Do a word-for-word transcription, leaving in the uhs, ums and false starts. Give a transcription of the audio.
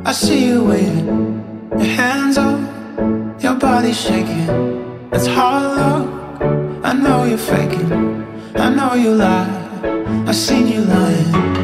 I see you waiting, your hands up, your body shaking. It's hollow, I know you're faking, I know you lie, I've seen you lying.